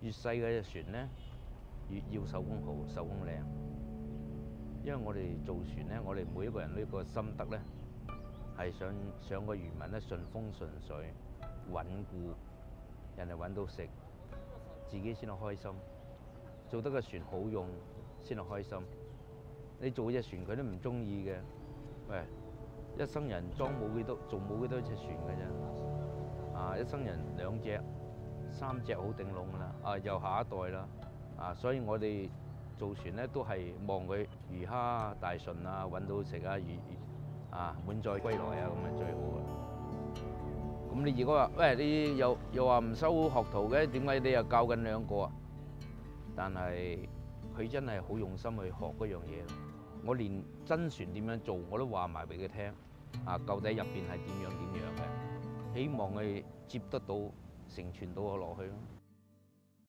越細嘅船咧，越要手工好、手工靚。因為我哋做船咧，我哋每一個人呢個心得咧，係想上個漁民咧順風順水、穩固，人哋揾到食，自己先係開心。做得個船好用先係開心。你做隻船佢都唔中意嘅，喂，一生人裝冇幾多，做冇幾多隻船嘅啫。啊，一生人2隻、3隻好頂籠㗎啦。啊，又下一代啦。啊，所以我哋做船咧都係望佢魚蝦大順啊，揾到食啊，啊滿載歸來啊，咁係最好嘅。咁你如果話喂，你又話唔收學徒嘅，點解你又教緊2個啊？但係佢真係好用心去學嗰樣嘢。我連真船點樣做我都話埋俾佢聽。啊，究竟入邊係點樣嘅？希望佢接得到、承傳到我落去咯。